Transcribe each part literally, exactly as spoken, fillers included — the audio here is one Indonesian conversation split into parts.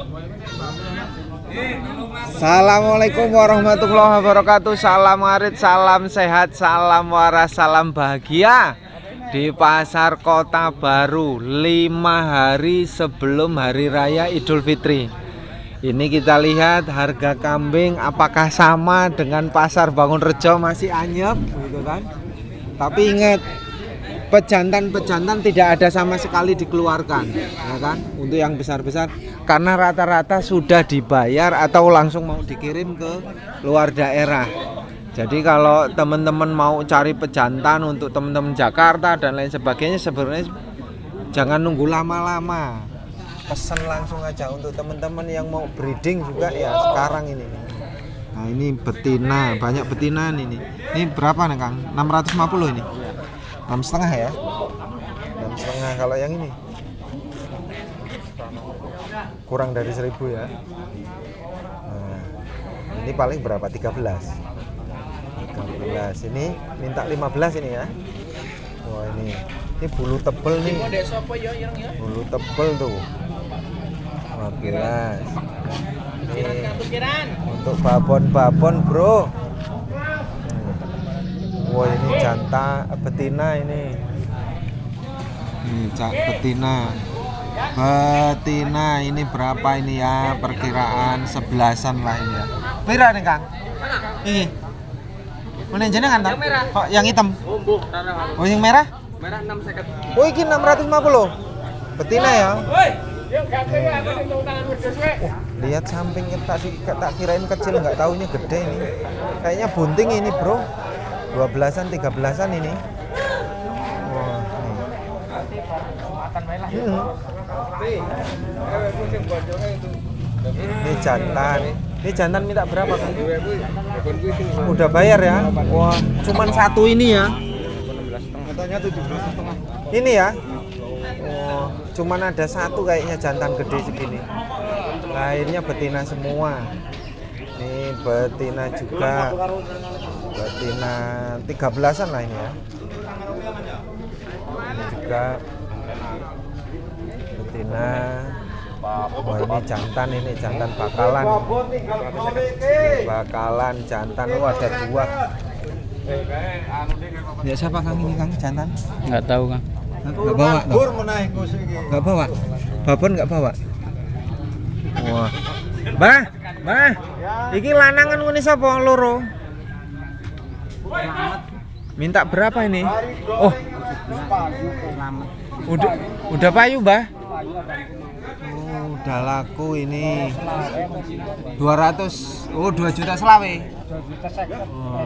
Assalamualaikum warahmatullahi wabarakatuh. Salam arit, salam sehat, salam waras, salam bahagia di Pasar Kota Baru lima hari sebelum Hari Raya Idul Fitri. Ini kita lihat harga kambing apakah sama dengan Pasar Bangunrejo, masih anyep gitu kan. Tapi ingat, pejantan-pejantan tidak ada sama sekali dikeluarkan, ya kan, untuk yang besar-besar, karena rata-rata sudah dibayar atau langsung mau dikirim ke luar daerah. Jadi kalau teman-teman mau cari pejantan untuk teman-teman Jakarta dan lain sebagainya, sebenarnya jangan nunggu lama-lama, pesan langsung aja. Untuk teman-teman yang mau breeding juga ya sekarang ini. Nah ini betina, banyak betina ini. Ini berapa nih Kang? enam ratus lima puluh ini? enam setengah ya, enam setengah. Kalau yang ini kurang dari seribu ya. Nah, ini paling berapa? tiga belas. tiga belas. Ini minta lima belas ini ya. Wah ini, ini bulu tebel nih. Bulu tebel tuh. lima belas. Ini untuk babon-babon bro. Wah ini jantan betina ini. Ini cak betina. Betina ini berapa ini ya? Perkiraan sebelasan lah ini ya. Pira nih Kang? Ini. Mana jenengan Kang? Oh, yang hitam. Oh, yang merah? Merah enam seket. Oh, ini enam ratus lima puluh. Betina ya. Oh, lihat sampingnya tadi tak kirain kecil, nggak taunya gede ini. Kayaknya bunting ini, Bro. dua belasan, tiga belasan ini. Wah, ini. Hmm. Ini jantan. Ini jantan minta berapa Kan? Udah bayar ya? Wah, cuman satu ini ya. Katanya tujuh belas setengah. Ini ya? Oh, cuman ada satu kayaknya jantan gede segini. Lainnya betina semua. Ini betina juga. Betina tiga belasan lah ini ya. Ini juga betina. Wah ini jantan, ini jantan bakalan. Bakalan jantan, oh ada dua. Ya siapa Kang ini Kang jantan? Nggak tahu Kang. Nggak bawa toh? Nggak bawa? Babon nggak bawa? Wah. Bah, bah. Iki lanangan ngene sapa loro? Minta berapa ini? Oh. Udah udah payu, Mbah? Oh, udah laku ini. dua ratus. Oh, dua juta selawe. Oh.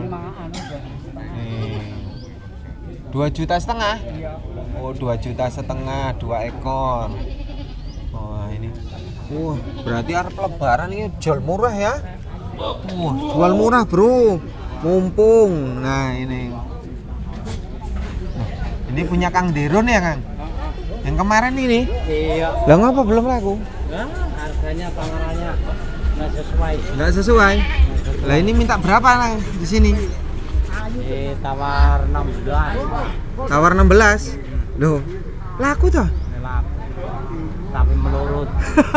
dua juta setengah. Oh, dua juta setengah, dua ekor. Oh, ini. Wah, berarti arep lebaran ini jual murah ya? Wah, jual murah, Bro. Mumpung. Nah, ini. Nah, ini punya Kang Deron ya, Kang? Yang kemarin ini? Iya. Lah ngapa belum laku? Nah, harganya tawarannya nggak sesuai. Nggak sesuai. Lah ini minta berapa lah di sini? Di tawar enam belas. Tawar enam belas. Loh, laku toh? Laku. Tapi menurut.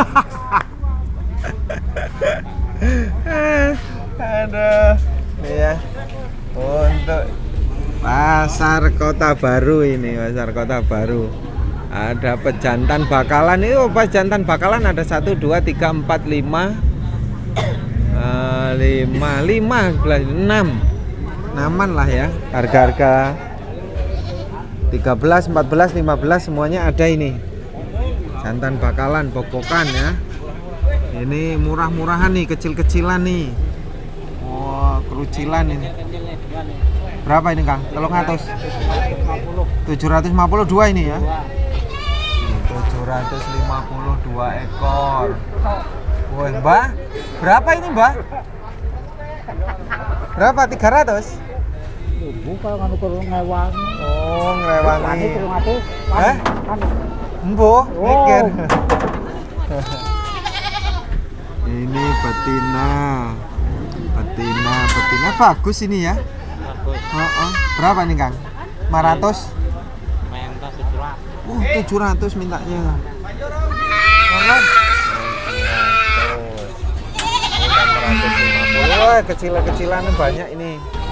Aduh. Ya. Untuk Pasar Kota Baru ini, Pasar Kota Baru. Ada pejantan bakalan ini. Oh, pejantan bakalan ada satu, dua, tiga, empat, lima, uh, lima, lima, enam, enaman lah ya. Harga-harga tiga belas, empat belas, lima belas semuanya ada ini. Jantan bakalan, bok-bokan ya. Ini murah-murahan nih, kecil-kecilan nih. Oh, kerucilan ini. Berapa ini Kang? Telung atus. tujuh ratus lima puluh dua ini ya. tujuh ratus lima puluh dua ekor. Wah, Mbak. Berapa ini, Mbak? Berapa? tiga ratus? Bukan kan ukur ngewang. Oh, ngrewangi. Hah? Embo, mikir. Ini betina. Betina, betina bagus ini ya. Bagus. Oh, oh. Berapa nih, Kang? lima ratus? Minta tujuh ratus. Uh, tujuh ratus mintanya. Wah, kecil-kecilan banyak ini.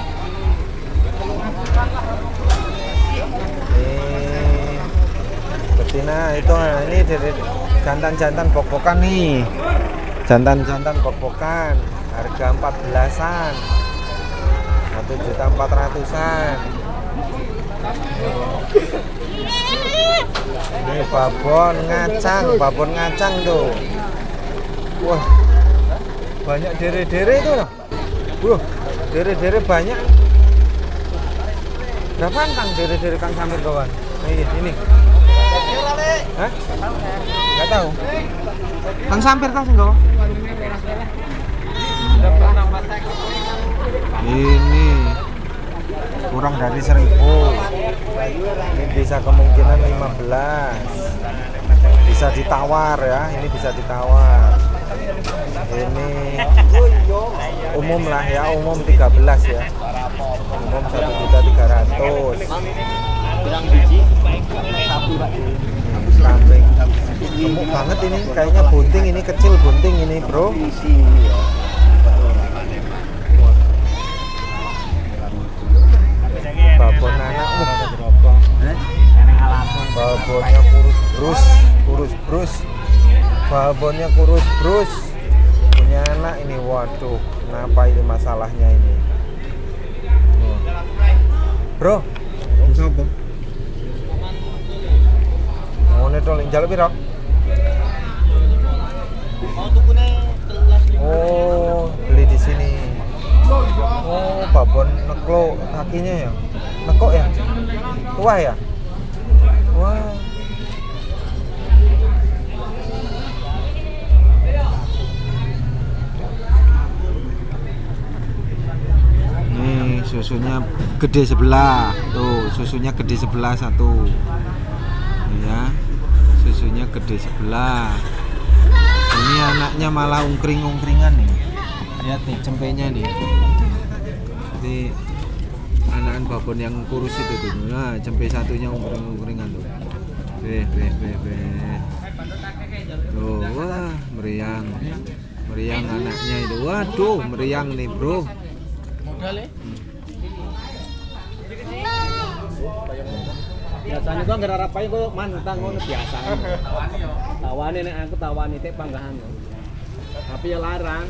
Nih, betina itu ini dari jantan-jantan bok-bokan nih. Jantan-jantan bok-bokan, harga empat belasan, satu juta empat ratusan. Ini babon ngacang, babon ngacang tuh. Wah, banyak dere-dere itu loh. Wah, dere-dere banyak. Berapa kang dere-dere Kang Samir kawan? Ini, ini. Hah? Nggak tahu. Kang Samir tahu nggak? Ini kurang dari seribu. Ini bisa kemungkinan lima belas. Bisa ditawar ya, ini bisa ditawar. Ini umum lah ya, umum tiga belas ya. Umum satu juta tiga ratus. Bilang biji satu Pak. Kambing gemuk banget ini, kayaknya bunting ini, kecil bunting ini bro. Babon anak, babonnya kurus brus, kurus brus, babonnya kurus brus, punya anak ini. Waduh, kenapa ini masalahnya ini, bro? Sopo? Ngene to lek njaluk piro? Oh, beli di sini. Oh, babon neklo kakinya ya. Nekok ya? Tua ya? Wah. Nih, susunya gede sebelah. Tuh, susunya gede sebelah satu. Ya, susunya gede sebelah. Ini anaknya malah ungkring-ungkringan nih. Lihat nih cempenya nih. Jadi anakan babon yang kurus itu tuh. Nah, cempe satunya ungkring-ungkringan tuh. Beh, beh, beh, beh. Tuh, wah, meriang. Meriang anaknya itu. Waduh, meriang nih, bro. Modalnya? Biasanya gua nggak rapain gua mantang ngono biasa. Tawane nek aku tawani tek panggahan. Tapi ya larang.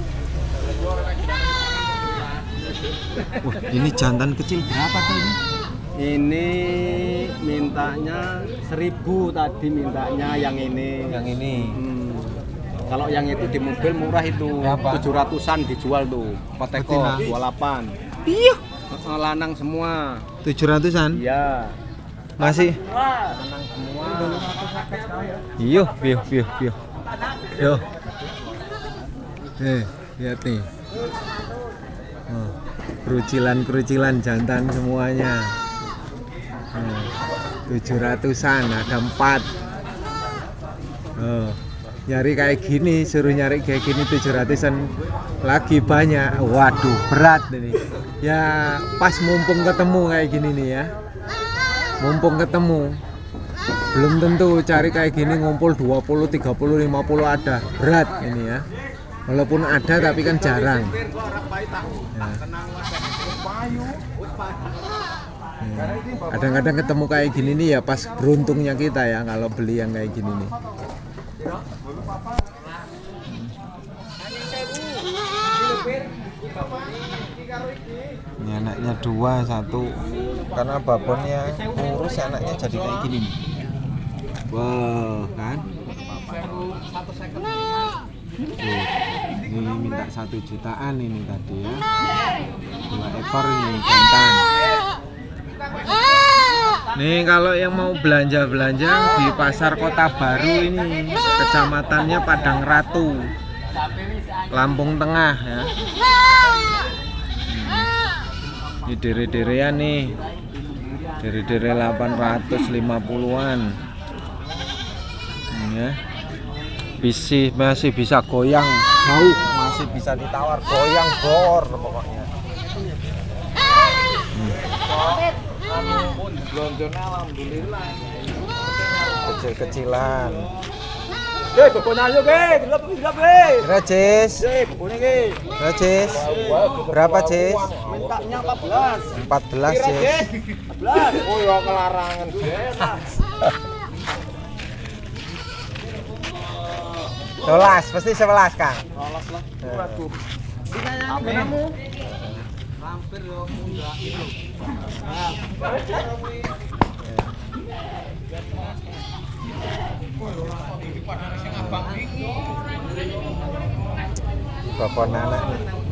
Wah, ini jantan kecil berapa tuh ini? Ini mintanya seribu tadi mintanya yang ini. Yang ini. Hmm. Kalau yang itu di mobil murah itu tujuh ratusan dijual tuh. Poteko dua puluh delapan. Iya. Lanang semua. tujuh ratusan? Iya. Masih? Lanang semua. Iyo, iyo, iyo, iyo. Yo. Eh, lihat nih. Oh, kerucilan-kerucilan jantan semuanya. Oh, tujuh ratusan, ada empat. Oh, nyari kayak gini, suruh nyari kayak gini tujuh ratusan lagi banyak. Waduh, berat ini. Ya, pas mumpung ketemu kayak gini nih ya. Mumpung ketemu. Belum tentu cari kayak gini ngumpul dua puluh, tiga puluh, lima puluh ada. Berat ini ya. Walaupun ada tapi kan jarang. Kadang-kadang ya. Ketemu kayak gini nih ya pas beruntungnya kita ya kalau beli yang kayak gini nih. Ini anaknya dua, satu. Karena babonnya kurus anaknya jadi kayak gini nih. Wow, kan? Tuh, ini minta satu jutaan ini tadi ya. Dua ekor ini jantan. Nih kalau yang mau belanja-belanja di Pasar Kota Baru ini, kecamatannya Padang Ratu, Lampung Tengah ya. Hmm. Ini dere-derean nih, dere-dere delapan ratus lima puluhan ya. Bisi, masih bisa goyang jauh, masih bisa ditawar goyang bor pokoknya. Hmm. Kecil-kecilan. Hei, bebona ayo ge, gelap gelap ge. Berapa, Cis? Hei, bebona ge. Berapa, Cis? Berapa, Cis? Mintanya empat belas. empat belas, Cis. empat belas. Oh ya kelarangan. sebelas, pasti sebelas, Kang. sebelas lah. Waduh. Ditanya kamu. Hampir yo enggak itu. Bapak anak.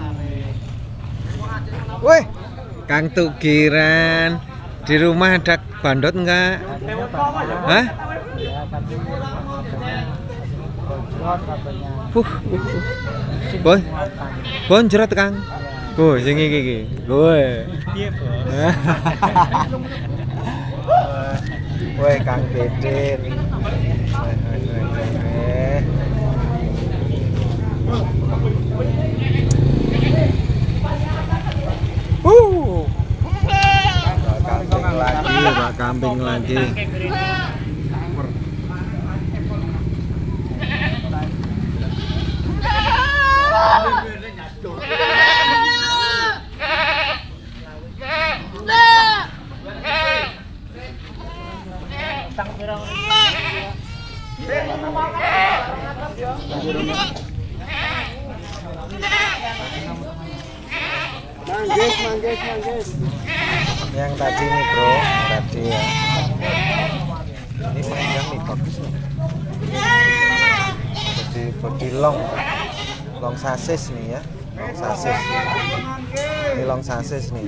Wih, Kang Tugiran, di rumah ada bandot enggak? Hah? Puh, uh, uh. Bon, bonjrot Kang. Oh, sing iki iki. Woi. Woi, Kang Bedin. Uh. Kambing lagi, Pak, kambing lagi. Manggis, manggis, manggis. Yang tadi nih bro, tadi ya. Ini panjang nih bagus nih. Body, body long, long sasis nih ya, long sasis. Ini long sasis nih.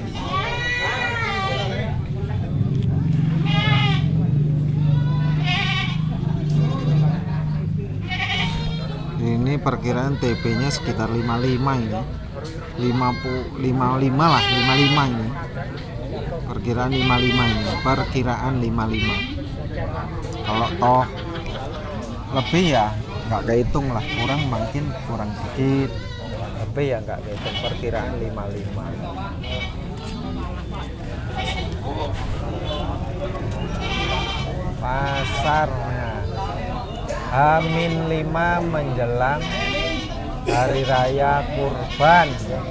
Ini perkiraan T B-nya sekitar lima puluh lima ini. lima puluh lima lah, lima puluh lima ini. Perkiraan lima puluh lima ini, perkiraan lima puluh lima. Kalau toh lebih ya nggak kehitung lah, kurang mungkin kurang sedikit. Lebih ya nggak kehitung, perkiraan lima puluh lima. Pasarnya Hamin lima menjelang Hari Raya Kurban.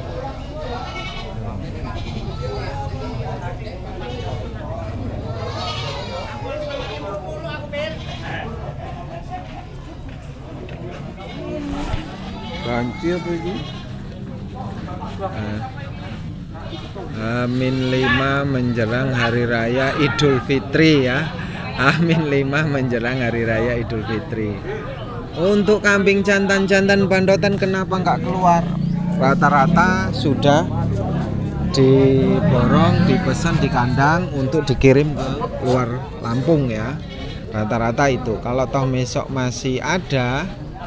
Banci apa ini? Hamin lima menjelang Hari Raya Idul Fitri ya. Hamin lima menjelang Hari Raya Idul Fitri. Untuk kambing jantan-jantan bandotan kenapa nggak keluar? Rata-rata sudah diborong, dipesan di kandang untuk dikirim ke luar Lampung ya. Rata-rata itu. Kalau toh besok masih ada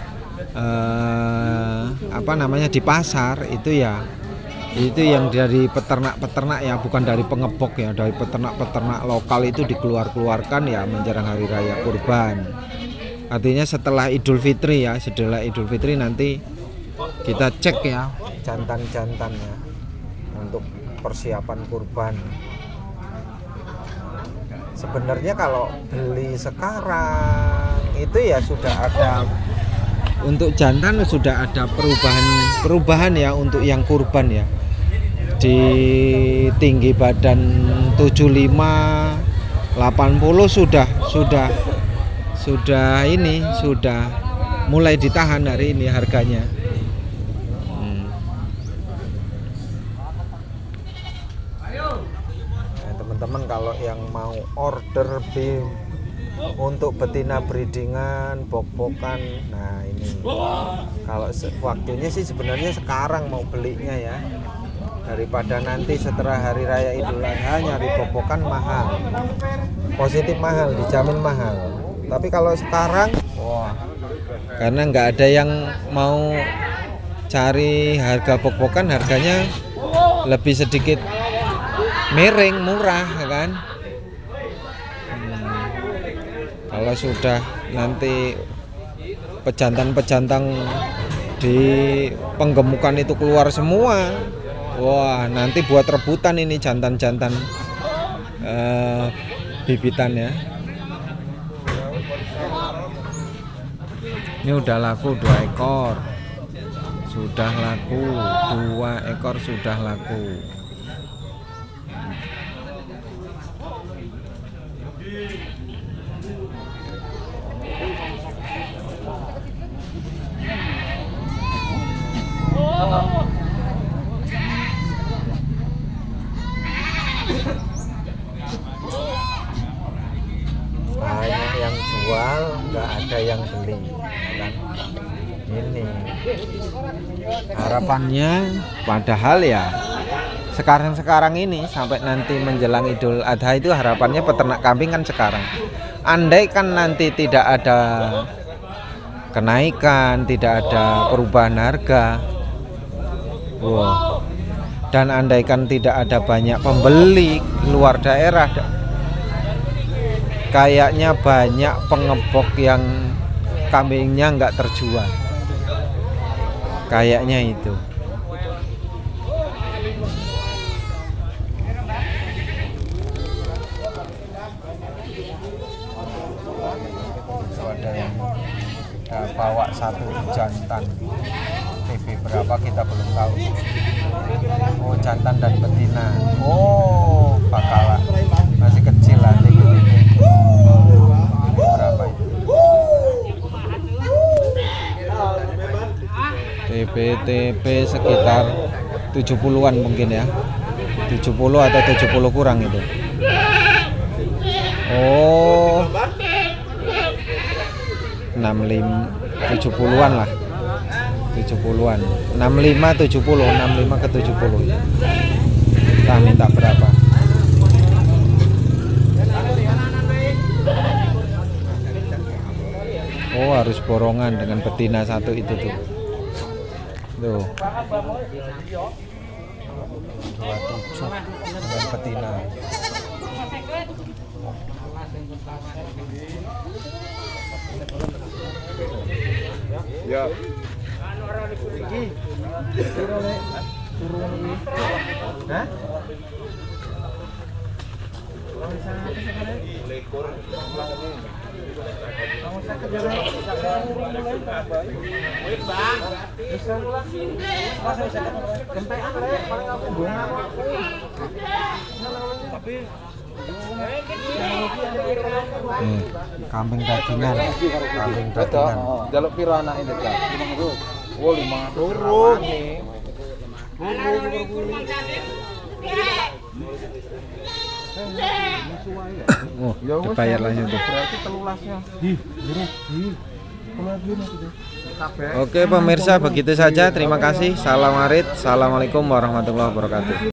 eh, apa namanya di pasar itu ya, itu yang dari peternak-peternak ya, bukan dari pengebok ya, dari peternak-peternak lokal itu dikeluar-keluarkan ya menjelang Hari Raya Kurban. Artinya setelah Idul Fitri ya, setelah Idul Fitri nanti kita cek ya jantan-jantannya untuk persiapan kurban. Sebenarnya kalau beli sekarang itu ya sudah ada, untuk jantan sudah ada perubahan perubahan ya untuk yang kurban ya. Di tinggi badan tujuh puluh lima delapan puluh sudah sudah sudah ini sudah mulai ditahan hari ini harganya. Hmm. Nah, teman-teman kalau yang mau order bim untuk betina breedingan, bok-bokan, nah ini kalau waktunya sih sebenarnya sekarang mau belinya ya, daripada nanti setelah Hari Raya Idul Adha nyari bok-bokan mahal, positif mahal, dijamin mahal. Tapi kalau sekarang, wah, karena nggak ada yang mau cari harga bok-bokan, harganya lebih sedikit miring, murah kan. Hmm. Kalau sudah nanti pejantan-pejantan di penggemukan itu keluar semua, wah nanti buat rebutan ini jantan-jantan uh, bibitan ya. Ini udah laku dua ekor. Sudah laku dua ekor sudah laku. Banyak yang jual, nggak ada yang beli kan. Ini harapannya, padahal ya sekarang-sekarang ini sampai nanti menjelang Idul Adha itu harapannya peternak kambing kan sekarang. Andai kan nanti tidak ada kenaikan, tidak ada perubahan harga, wow. Dan andaikan tidak ada banyak pembeli luar daerah, kayaknya banyak pengebok yang kambingnya nggak terjual. Kayaknya itu. Ada yang kita bawa satu jantan. T B berapa kita belum tahu. Oh, jantan dan betina. Oh, bakalan masih kecil lah T B. Berapa itu? T B T B sekitar tujuh puluhan mungkin ya. tujuh puluh atau tujuh puluh kurang itu. Oh, enam puluh lima tujuh puluhan lah. tujuh puluhan. enam puluh lima tujuh puluh, enam puluh lima ke tujuh puluh. Kita minta berapa? Oh, harus borongan dengan betina satu itu tuh. Tuh. dua puluh tujuh dengan betina. Ya. Hah? Hmm, kambing dagingan, kambing dagingan. Jaluk piro anak ini kan? Oh, lima turun. Oh, dibayar langsung tuh. Berarti telulasnya. Oke pemirsa, begitu saja. Terima kasih. Salam arit. Assalamualaikum warahmatullahi wabarakatuh.